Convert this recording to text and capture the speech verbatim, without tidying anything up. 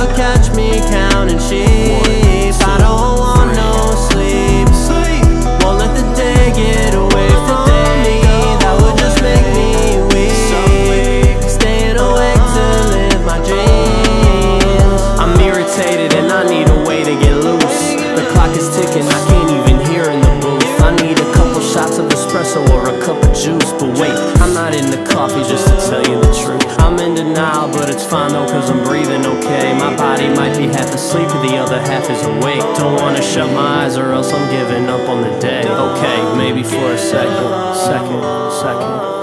so catch me counting sheep. I don't want no sleep. Won't let the day get away from me. That would just make me weak. Staying awake to live my dreams. I'm irritated and I need a way to get loose. The clock is ticking, I can't even hear in the booth. I need a couple shots of espresso or a cup of juice. But wait, I'm not into coffee, just to tell you the truth. I'm in denial, but it's fine though, cause I'm breathing okay. My body might be half asleep, the other half is awake. Don't wanna shut my eyes or else I'm giving up on the day. Okay, maybe for a second, second, second